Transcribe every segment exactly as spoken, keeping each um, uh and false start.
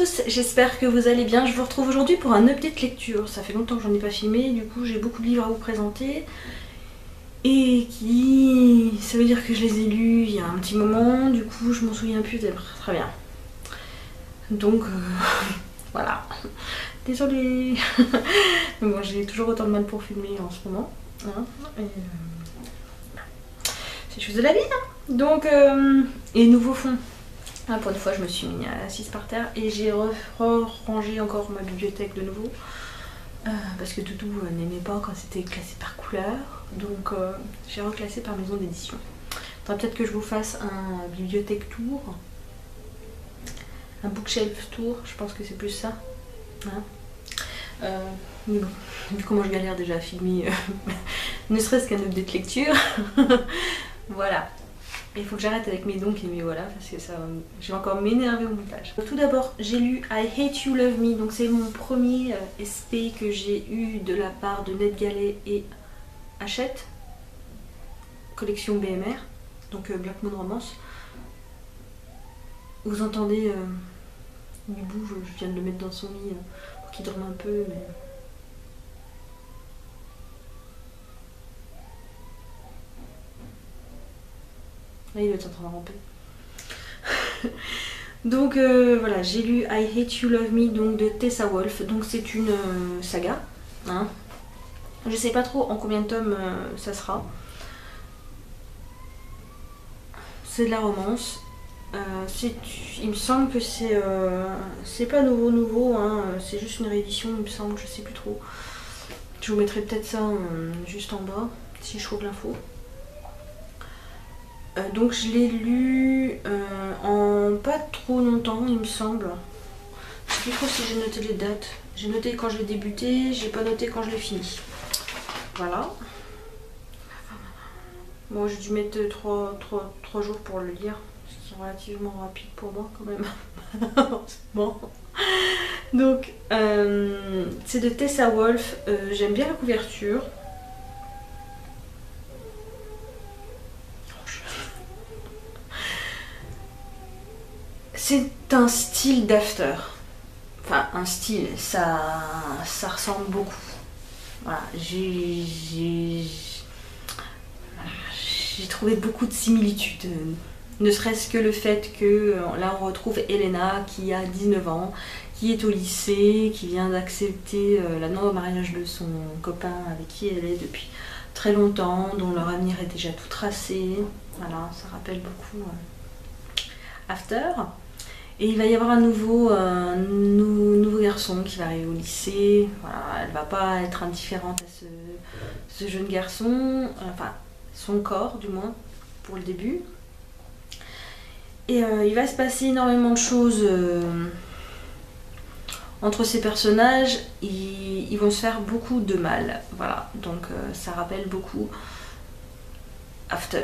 tous, j'espère que vous allez bien. Je vous retrouve aujourd'hui pour un update lecture. Ça fait longtemps que j'en ai pas filmé, du coup j'ai beaucoup de livres à vous présenter. Et qui... ça veut dire que je les ai lus il y a un petit moment, du coup je m'en souviens plus très bien. Donc euh, voilà. Désolée. Mais bon, j'ai toujours autant de mal pour filmer en ce moment. Hein, et, euh, c'est chose de la vie, hein. Donc, euh, et nouveau fond. Ah, pour une fois, je me suis mis assise par terre et j'ai rangé encore ma bibliothèque de nouveau. Euh, parce que Doudou euh, n'aimait pas quand c'était classé par couleur. Donc, euh, j'ai reclassé par maison d'édition. Faudra peut-être que je vous fasse un bibliothèque tour. Un bookshelf tour, je pense que c'est plus ça. Hein, euh, mais bon, vu comment je galère déjà à filmer, euh, ne serait-ce qu'un update lecture. Voilà. Il faut que j'arrête avec mes donc et mes voilà, parce que ça, je vais encore m'énerver au montage. Tout d'abord, j'ai lu I Hate You Love Me, donc c'est mon premier euh, S P que j'ai eu de la part de NetGalley et Hachette, collection B M R, donc euh, Black Moon Romance. Vous entendez, euh, il bouge, je viens de le mettre dans son lit euh, pour qu'il dorme un peu, mais... Là, il est en train de ramper. Donc euh, voilà, j'ai lu I Hate You Love Me donc de Tessa Wolff. Donc c'est une euh, saga. Hein. Je sais pas trop en combien de tomes euh, ça sera. C'est de la romance. Euh, il me semble que c'est euh, c'est pas nouveau nouveau, hein, c'est juste une réédition, il me semble, je sais plus trop. Je vous mettrai peut-être ça euh, juste en bas si je trouve l'info. Euh, donc je l'ai lu euh, en pas trop longtemps, il me semble. Je sais plus trop si j'ai noté les dates. J'ai noté quand je l'ai débuté, j'ai pas noté quand je l'ai fini. Voilà. Moi j'ai dû mettre trois jours pour le lire, ce qui est relativement rapide pour moi quand même. Bon. Donc euh, c'est de Tessa Wolff, euh, j'aime bien la couverture. C'est un style d'after. Enfin, un style, ça, ça ressemble beaucoup. Voilà, j'ai trouvé beaucoup de similitudes. Ne serait-ce que le fait que là on retrouve Elena qui a dix-neuf ans, qui est au lycée, qui vient d'accepter la demande au mariage de son copain avec qui elle est depuis très longtemps, dont leur avenir est déjà tout tracé. Voilà, ça rappelle beaucoup euh, After. Et il va y avoir un nouveau, euh, nou, nouveau garçon qui va arriver au lycée. Voilà, elle va pas être indifférente à ce, ce jeune garçon, enfin son corps du moins pour le début. Et euh, il va se passer énormément de choses euh, entre ces personnages. Ils, ils vont se faire beaucoup de mal. Voilà, donc euh, ça rappelle beaucoup After.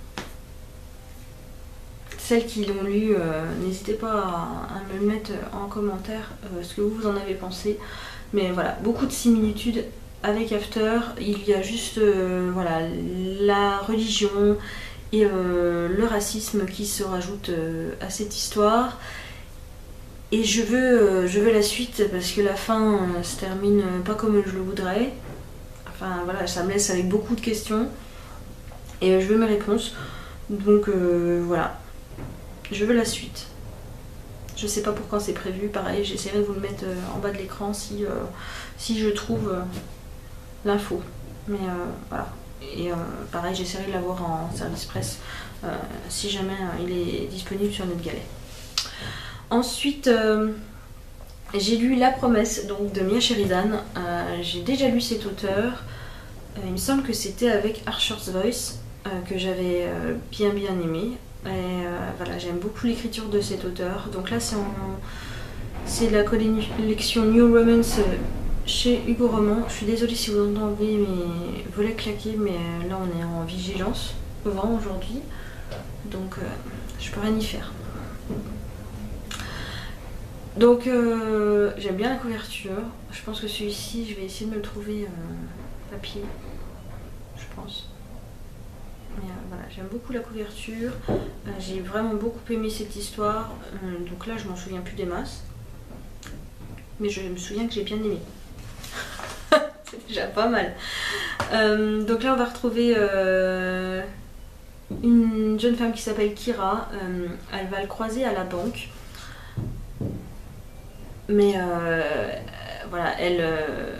Celles qui l'ont lu, euh, n'hésitez pas à, à me le mettre en commentaire euh, ce que vous en avez pensé. Mais voilà, beaucoup de similitudes avec After. Il y a juste euh, voilà, la religion et euh, le racisme qui se rajoutent euh, à cette histoire. Et je veux, euh, je veux la suite parce que la fin euh, se termine pas comme je le voudrais. Enfin voilà, ça me laisse avec beaucoup de questions. Et euh, je veux mes réponses. Donc euh, voilà. Je veux la suite. Je sais pas pour quand c'est prévu. Pareil, j'essaierai de vous le mettre en bas de l'écran si, euh, si je trouve euh, l'info. Mais euh, voilà. Et euh, pareil, j'essaierai de l'avoir en service presse euh, si jamais euh, il est disponible sur NetGalley. Ensuite, euh, j'ai lu La Promesse donc, de Mia Sheridan. Euh, j'ai déjà lu cet auteur. Euh, il me semble que c'était avec Archer's Voice euh, que j'avais euh, bien bien aimé. Et euh, voilà, j'aime beaucoup l'écriture de cet auteur. Donc là, c'est en... c'est la collection New Romance chez Hugo Roman. Je suis désolée si vous entendez mes volets claquer, mais là, on est en vigilance au vent aujourd'hui. Donc, euh, je peux rien y faire. Donc, euh, j'aime bien la couverture. Je pense que celui-ci, je vais essayer de me le trouver euh, papier. Je pense. Mais, euh, voilà, j'aime beaucoup la couverture, euh, j'ai vraiment beaucoup aimé cette histoire, euh, donc là je m'en souviens plus des masses. mais je me souviens que j'ai bien aimé. C'est déjà pas mal. Euh, donc là on va retrouver euh, une jeune femme qui s'appelle Kira. Euh, elle va le croiser à la banque. Mais euh, voilà, elle, euh,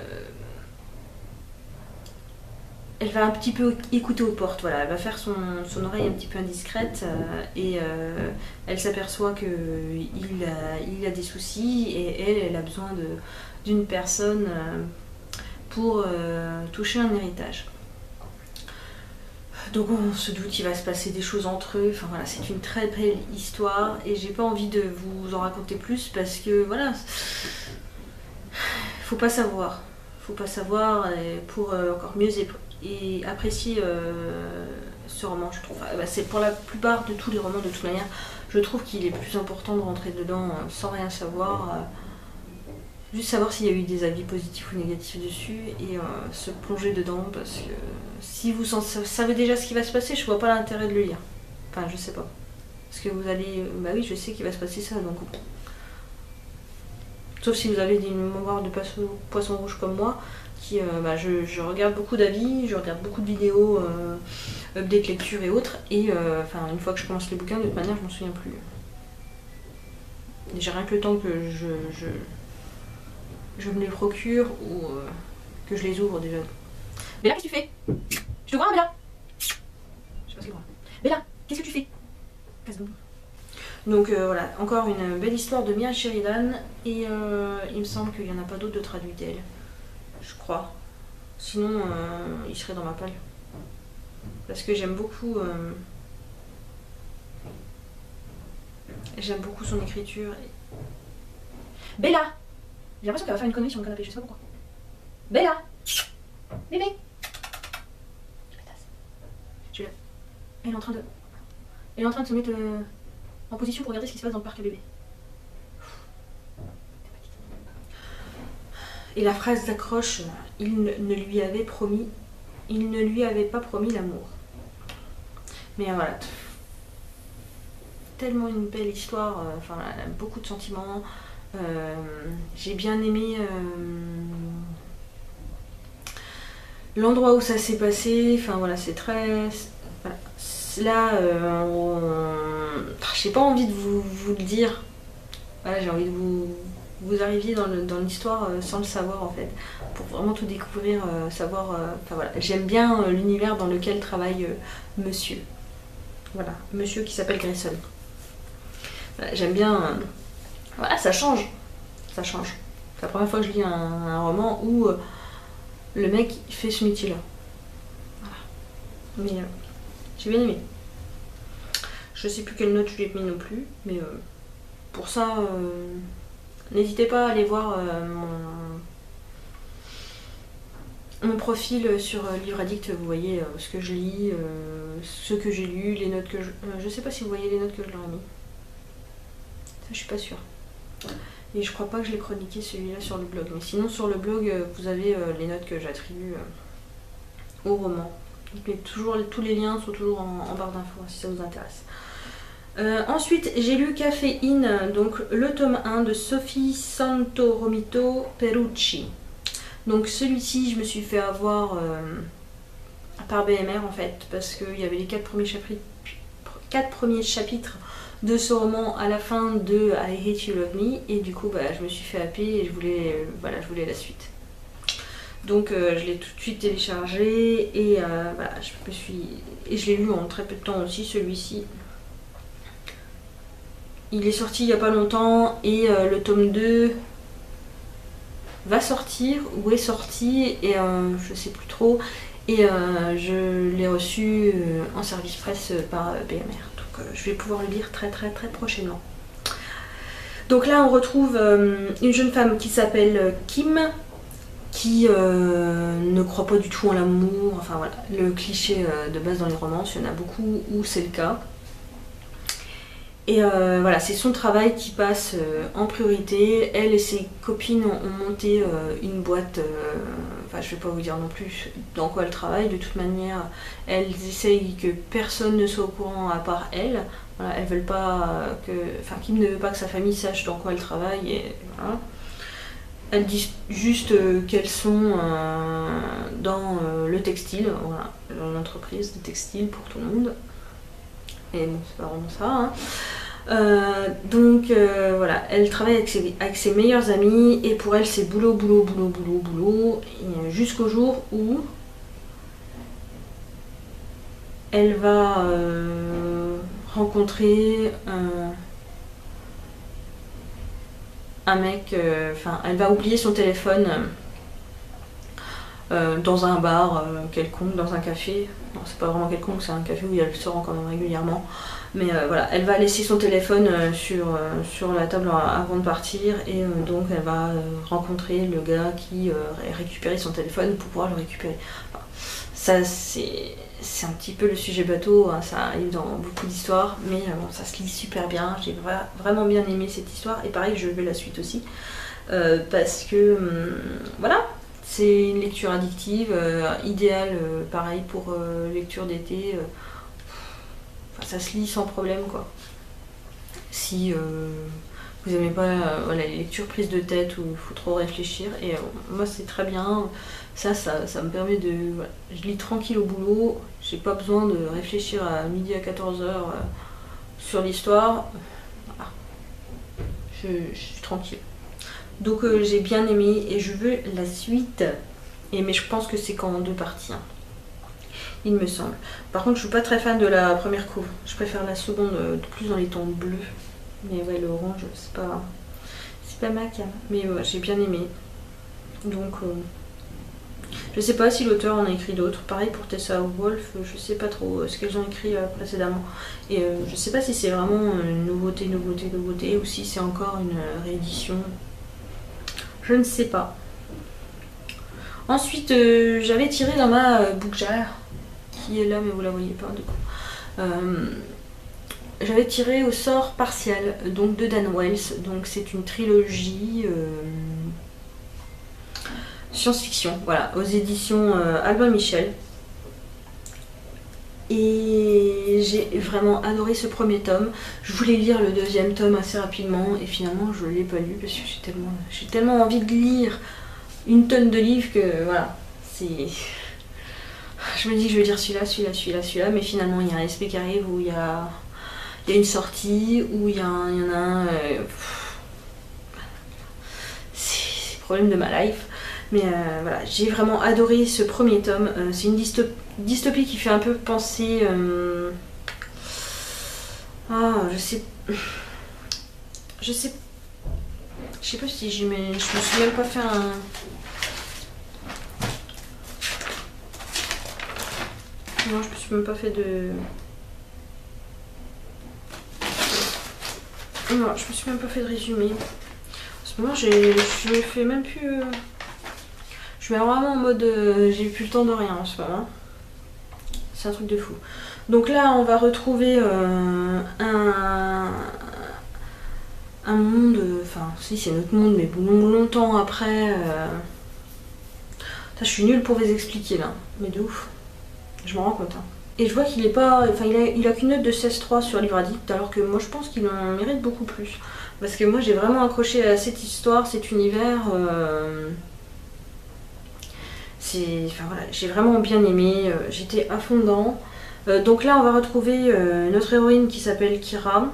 elle va un petit peu écouter aux portes. Voilà, elle va faire son, son oreille un petit peu indiscrète euh, et euh, elle s'aperçoit qu'il a, il a des soucis et elle, elle a besoin d'une personne euh, pour euh, toucher un héritage. Donc on se doute qu'il va se passer des choses entre eux. Enfin voilà, c'est une très belle histoire et j'ai pas envie de vous en raconter plus parce que voilà, faut pas savoir. Faut pas savoir et pour euh, encore mieux et apprécier euh, ce roman, je trouve. Bah, c'est pour la plupart de tous les romans de toute manière, je trouve qu'il est plus important de rentrer dedans euh, sans rien savoir. Euh, Juste savoir s'il y a eu des avis positifs ou négatifs dessus et euh, se plonger dedans parce que si vous savez déjà ce qui va se passer, je vois pas l'intérêt de le lire. Enfin, je sais pas. Parce que vous allez. Bah oui, je sais qu'il va se passer ça donc. Sauf si vous avez des mémoires de poisson rouge comme moi, qui. Euh, bah, je, je regarde beaucoup d'avis, je regarde beaucoup de vidéos, euh, update lecture et autres, et euh, enfin, une fois que je commence les bouquins, de toute manière, je m'en souviens plus. J'ai rien que le temps que je. je je me les procure ou euh, que je les ouvre déjà. Bella, qu'est-ce que tu fais? Je te vois, Bella. Je sais pas ce que je vois. Bella, qu'est-ce que tu fais? Casse-donc. Donc euh, voilà, encore une belle histoire de Mia Sheridan et euh, il me semble qu'il n'y en a pas d'autres de traduits d'elle. Je crois. Sinon, euh, il serait dans ma palle. Parce que j'aime beaucoup... Euh, j'aime beaucoup son écriture. Bella! J'ai l'impression qu'elle va faire une connerie sur mon canapé, je sais pas pourquoi. Bella! Bébé! Je l'ai. Elle est en train de... Elle est en train de se mettre euh, en position pour regarder ce qui se passe dans le parc à bébé. Et la phrase d'accroche, il ne lui avait promis... Il ne lui avait pas promis l'amour. Mais voilà. Tellement une belle histoire, euh, enfin, elle a beaucoup de sentiments. Euh, j'ai bien aimé euh, l'endroit où ça s'est passé, enfin voilà, c'est très... Voilà. Là, euh, on... j'ai pas envie de vous, vous le dire, voilà, j'ai envie de vous, vous arriviez dans l'histoire euh, sans le savoir en fait, pour vraiment tout découvrir, euh, savoir... Euh, enfin voilà, j'aime bien euh, l'univers dans lequel travaille euh, monsieur. Voilà, monsieur qui s'appelle Grayson. Voilà, j'aime bien... Euh, Voilà, ça change. Ça change. C'est la première fois que je lis un, un roman où euh, le mec il fait ce métier-là. Voilà. Mais euh, j'ai bien aimé. Je sais plus quelle note je lui ai mis non plus, mais euh, pour ça, euh, n'hésitez pas à aller voir euh, mon, mon profil sur euh, Livre Addict. Vous voyez euh, ce que je lis, euh, ce que j'ai lu, les notes que je... Euh, je sais pas si vous voyez les notes que je leur ai mis. Ça, je suis pas sûre. Et je crois pas que je l'ai chroniqué celui-là sur le blog. Mais sinon sur le blog vous avez euh, les notes que j'attribue euh, au roman. Donc, toujours, tous les liens sont toujours en, en barre d'infos si ça vous intéresse. Euh, ensuite j'ai lu Caféine, donc le tome un de Sophie Santoromito Perucci. Donc celui-ci je me suis fait avoir euh, par B M R en fait, parce qu'il y avait les quatre premiers chapitres, quatre premiers chapitres de ce roman à la fin de I Hate You Love Me, et du coup bah, je me suis fait happer et je voulais, euh, voilà, je voulais la suite. Donc euh, je l'ai tout de suite téléchargé et euh, voilà, je me suis et je l'ai lu en très peu de temps aussi celui-ci. Il est sorti il n'y a pas longtemps et euh, le tome deux va sortir ou est sorti et euh, je sais plus trop, et euh, je l'ai reçu euh, en service presse par B M R. Je vais pouvoir le lire très très très prochainement. Donc là on retrouve euh, une jeune femme qui s'appelle Kim, qui euh, ne croit pas du tout en l'amour, enfin voilà, le cliché euh, de base dans les romances, il y en a beaucoup où c'est le cas. Et euh, voilà, c'est son travail qui passe euh, en priorité. Elle et ses copines ont, ont monté euh, une boîte, euh, enfin je vais pas vous dire non plus dans quoi elle travaille, de toute manière elles essayent que personne ne soit au courant à part elle. Voilà, elles veulent pas que, enfin Kim ne veut pas que sa famille sache dans quoi elle travaille, et voilà. elles disent juste euh, qu'elles sont euh, dans euh, le textile, voilà, une entreprise de textile pour tout le monde. Et bon, c'est pas vraiment ça. Hein. Euh, donc euh, voilà, elle travaille avec ses, avec ses meilleurs amis et pour elle c'est boulot, boulot, boulot, boulot, boulot, jusqu'au jour où elle va euh, rencontrer euh, un mec, enfin euh, elle va oublier son téléphone euh, dans un bar euh, quelconque, dans un café. Non, c'est pas vraiment quelconque, c'est un café où elle se rend quand même régulièrement. Mais euh, voilà, elle va laisser son téléphone euh, sur, euh, sur la table avant de partir et euh, donc elle va euh, rencontrer le gars qui euh, a récupéré son téléphone pour pouvoir le récupérer. Enfin, ça c'est c'est un petit peu le sujet bateau, hein, ça arrive dans beaucoup d'histoires, mais euh, bon, ça se lit super bien, j'ai vra vraiment bien aimé cette histoire et pareil je veux la suite aussi euh, parce que hum, voilà, c'est une lecture addictive, euh, idéale euh, pareil pour euh, lecture d'été. Euh, ça se lit sans problème quoi. Si euh, vous n'aimez pas euh, voilà, les lectures prises de tête où il faut trop réfléchir, et euh, moi c'est très bien, ça, ça, ça me permet de... Voilà, je lis tranquille au boulot, j'ai pas besoin de réfléchir à midi à quatorze heures euh, sur l'histoire, voilà. je, je suis tranquille. Donc euh, j'ai bien aimé et je veux la suite, et, mais je pense que c'est qu'en deux parties. Hein. Il me semble. Par contre, je suis pas très fan de la première couve. Je préfère la seconde, euh, plus dans les tons bleus. Mais ouais, le orange, c'est pas, c'est pas ma cam. Mais ouais, j'ai bien aimé. Donc, euh, je sais pas si l'auteur en a écrit d'autres. Pareil pour Tessa Wolff, je sais pas trop ce qu'elles ont écrit euh, précédemment. Et euh, je sais pas si c'est vraiment une nouveauté, nouveauté, nouveauté, ou si c'est encore une euh, réédition. Je ne sais pas. Ensuite, euh, j'avais tiré dans ma euh, book jar, qui est là mais vous la voyez pas du coup. Euh, j'avais tiré au sort partial donc de Dan Wells, donc c'est une trilogie euh, science-fiction, voilà, aux éditions euh, Albin Michel. Et j'ai vraiment adoré ce premier tome. Je voulais lire le deuxième tome assez rapidement et finalement je ne l'ai pas lu parce que j'ai tellement, j'ai tellement envie de lire une tonne de livres que voilà, c'est... Je me dis que je vais lire celui-là, celui-là, celui-là, celui-là, mais finalement il y a un S P qui arrive où il y a, il y a une sortie, où il y, a un, il y en a un... Euh, c'est le problème de ma life. Mais euh, voilà, j'ai vraiment adoré ce premier tome. Euh, c'est une dystopie, dystopie qui fait un peu penser... Euh... Ah, je sais... Je sais... Je sais pas si j'y mets... Je me suis même pas fait un... Non, je me suis même pas fait de... Non, je me suis même pas fait de résumé. En ce moment, j'ai... je me fais même plus... Euh... Je suis vraiment en mode... Euh... J'ai plus le temps de rien en ce moment. C'est un truc de fou. Donc là, on va retrouver euh, un... un monde... Enfin, si, c'est notre monde, mais longtemps après... Euh... Putain, je suis nulle pour vous expliquer, là. Mais de ouf. Je m'en rends compte. Hein. Et je vois qu'il est pas... Enfin, il a, il a qu'une note de seize trois sur Livre Addict, alors que moi, je pense qu'il en mérite beaucoup plus. Parce que moi, j'ai vraiment accroché à cette histoire, cet univers... Euh... C'est... Enfin, voilà, j'ai vraiment bien aimé. Euh, J'étais à fond dedans. Euh, donc là, on va retrouver euh, notre héroïne qui s'appelle Kira.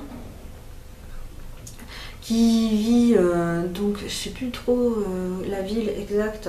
Qui vit... Euh, donc, je sais plus trop euh, la ville exacte.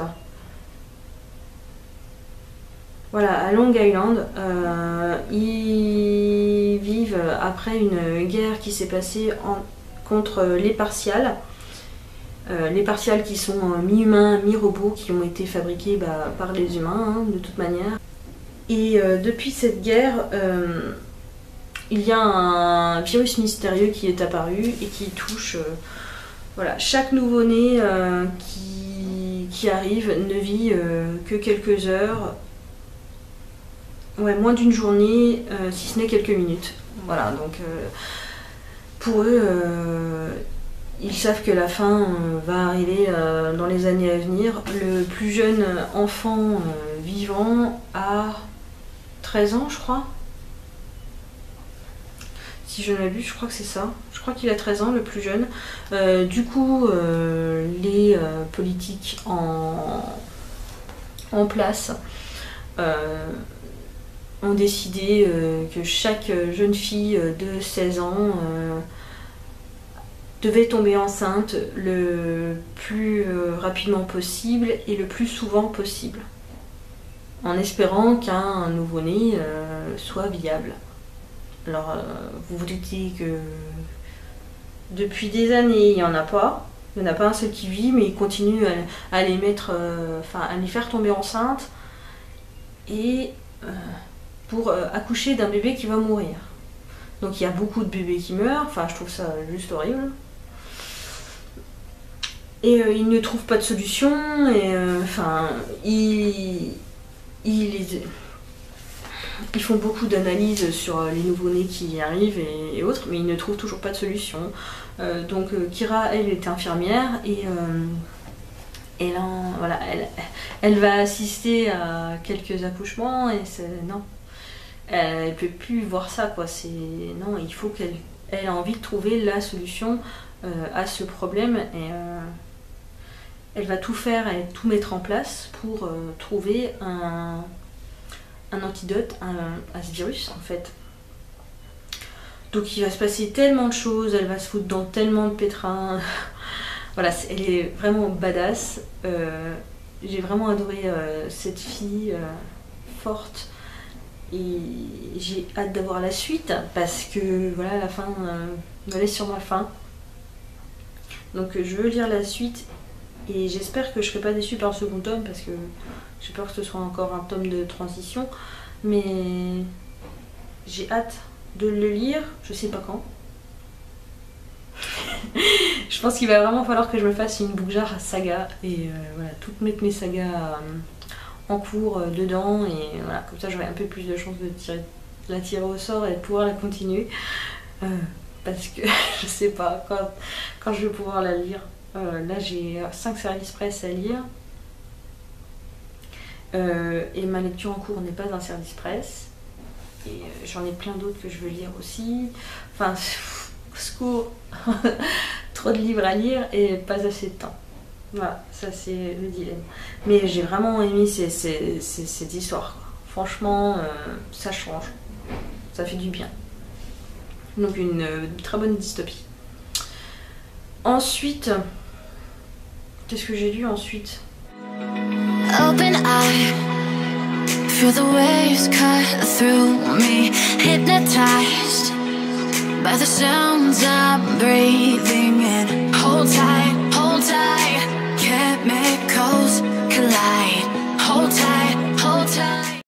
Voilà, à Long Island, euh, ils vivent après une guerre qui s'est passée en, contre les Partials. Euh, les Partials qui sont euh, mi-humains, mi-robots, qui ont été fabriqués bah, par les humains, hein, de toute manière. Et euh, depuis cette guerre, euh, il y a un virus mystérieux qui est apparu et qui touche... Euh, voilà, chaque nouveau-né euh, qui, qui arrive ne vit euh, que quelques heures. Ouais, moins d'une journée, euh, si ce n'est quelques minutes. Voilà, donc euh, pour eux, euh, ils savent que la fin euh, va arriver euh, dans les années à venir. Le plus jeune enfant euh, vivant a treize ans, je crois. si je ne m'abuse, je crois que c'est ça. Je crois qu'il a treize ans, le plus jeune. Euh, du coup, euh, les euh, politiques en, en place euh, ont décidé euh, que chaque jeune fille de seize ans euh, devait tomber enceinte le plus euh, rapidement possible et le plus souvent possible, en espérant qu'un nouveau-né euh, soit viable. Alors, euh, vous vous doutez que depuis des années, il n'y en a pas. Il n'y en a pas un seul qui vit, mais il continue à, à les mettre, euh, enfin, à les faire tomber enceintes et euh, pour euh, accoucher d'un bébé qui va mourir. Donc, il y a beaucoup de bébés qui meurent. Enfin, je trouve ça juste horrible. Et euh, ils ne trouvent pas de solution. Et euh, enfin, ils, ils les Ils font beaucoup d'analyses sur les nouveau-nés qui arrivent et, et autres, mais ils ne trouvent toujours pas de solution. Euh, donc euh, Kira, elle, est infirmière et euh, elle, en, voilà, elle, elle va assister à quelques accouchements et c'est, non, elle ne peut plus voir ça, quoi. C'est, non, il faut qu'elle elle a envie de trouver la solution euh, à ce problème et euh, elle va tout faire et tout mettre en place pour euh, trouver un un antidote à, à ce virus en fait. Donc il va se passer tellement de choses, elle va se foutre dans tellement de pétrins. Voilà, elle est vraiment badass. Euh, j'ai vraiment adoré euh, cette fille euh, forte et j'ai hâte d'avoir la suite parce que voilà, la fin euh, me laisse sur ma faim. Donc je veux lire la suite et j'espère que je serai pas déçue par le second tome parce que j'ai peur que ce soit encore un tome de transition, mais j'ai hâte de le lire, je sais pas quand. Je pense qu'il va vraiment falloir que je me fasse une bougeard saga et euh, voilà, toutes mettre mes sagas euh, en cours euh, dedans et voilà, comme ça j'aurai un peu plus de chance de, tirer, de la tirer au sort et de pouvoir la continuer. Euh, parce que je sais pas quand, quand je vais pouvoir la lire. Euh, là j'ai cinq services presse à lire. Euh, et ma lecture en cours n'est pas un service presse. Et euh, j'en ai plein d'autres que je veux lire aussi. Enfin, au secours, trop de livres à lire et pas assez de temps. Voilà, ça c'est le dilemme. Mais j'ai vraiment aimé ces, ces, ces, cette histoire, quoi. Franchement, euh, ça change. Ça fait du bien. Donc une, une très bonne dystopie. Ensuite, qu'est-ce que j'ai lu ensuite? Open eye, feel the waves cut through me, hypnotized by the sounds I'm breathing in. Hold tight,